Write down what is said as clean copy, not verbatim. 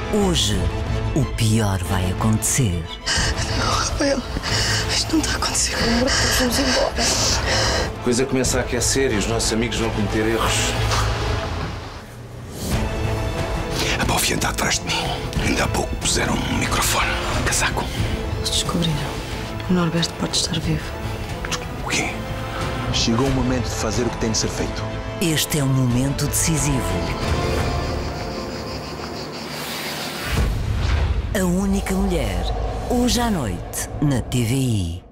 Hoje, o pior vai acontecer. Não, Rafael, isto não está a acontecer. Pelo amor de Deus, vamos embora. A coisa começa a aquecer e os nossos amigos vão cometer erros. A Bófia anda atrás de mim. Ainda há pouco puseram um microfone no casaco. Eles descobriram. O Norberto pode estar vivo. O quê? Chegou o momento de fazer o que tem de ser feito. Este é um momento decisivo. A única mulher, hoje à noite, na TVI.